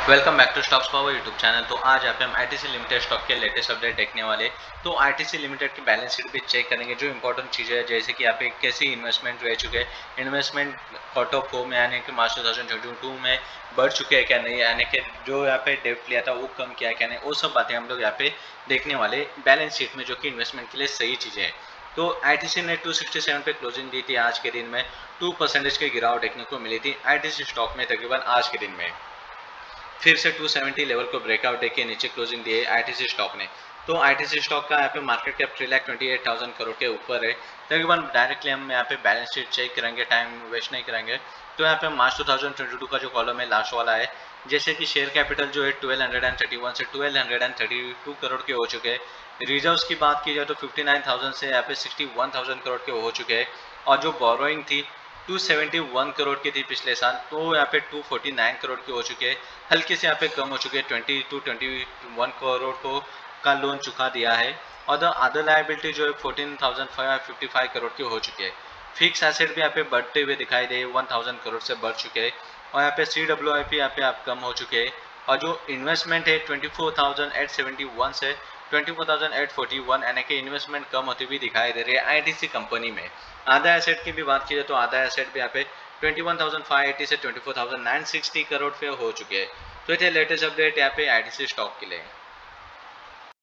Welcome back to stocks power YouTube channel. तो आज यहाँ पे हम आईटीसी लिमिटेड स्टॉक के लेटेस्ट अपडेट देखने वाले। तो आईटीसी लिमिटेड की बैलेंस शीट भी चेक करेंगे, जो इंपॉर्टेंट चीज़ें है जैसे कि यहाँ पे कैसी इन्वेस्टमेंट रह चुके हैं, इन्वेस्टमेंट क्वार्टर 4 में यानी कि मार्च 2022 में बढ़ चुके हैं क्या नहीं, यानी कि जो यहाँ पे डेप्ट लिया था वो कम किया है क्या नहीं, वो सब बातें हम लोग यहाँ पे देखने वाले बैलेंस शीट में, जो कि इन्वेस्टमेंट के लिए सही चीज़ें हैं। तो आईटीसी ने 267 पे क्लोजिंग दी थी। आज के दिन में 2% की गिरावट देखने को मिली थी आईटीसी स्टॉक में तकरीबन आज के दिन में। फिर से 270 लेवल को ब्रेकआउट देके नीचे क्लोजिंग दी है आईटीसी स्टॉक ने। तो आईटीसी स्टॉक का यहाँ पे मार्केट कैप 3,28,000 करोड़ के ऊपर है तकरीबन। डायरेक्टली हम यहाँ पे बैलेंस शीट चेक करेंगे, टाइम वेस्ट नहीं करेंगे। तो यहाँ पे मार्च 2022 का जो कॉलम है लास्ट वाला है, जैसे कि शेयर कैपिटल जो है 1231 से 1232 करोड़ के हो चुके हैं। रिजर्व्स की बात की जाए तो 59,000 से यहाँ पे 61,000 करोड़ के हो चुके हैं। और जो बोरोइंग थी 271 करोड़ की थी पिछले साल, तो यहाँ पे 249 करोड़ की हो चुके हैं। हल्के से यहाँ पे कम हो चुके हैं, 21 करोड़ को का लोन चुका दिया है। और द अदर लायबिलिटी जो है 14,555 करोड़ की हो चुकी है। फिक्स एसेट भी यहाँ पे बढ़ते हुए दिखाई दे, 1000 करोड़ से बढ़ चुके हैं। और यहाँ पे CWIP यहाँ पे आप कम हो चुके हैं। और जो इन्वेस्टमेंट है 24,871 से 24,841, यानी कि इन्वेस्टमेंट कम होती हुई दिखाई दे रही है आईटीसी कंपनी में। आधा एसेट की भी बात की जाए तो आधा एसेट भी यहाँ पे 21,580 से 24,960 करोड़ पे हो चुके हैं। तो ये थे लेटेस्ट अपडेट यहाँ पे आईटीसी स्टॉक के लिए।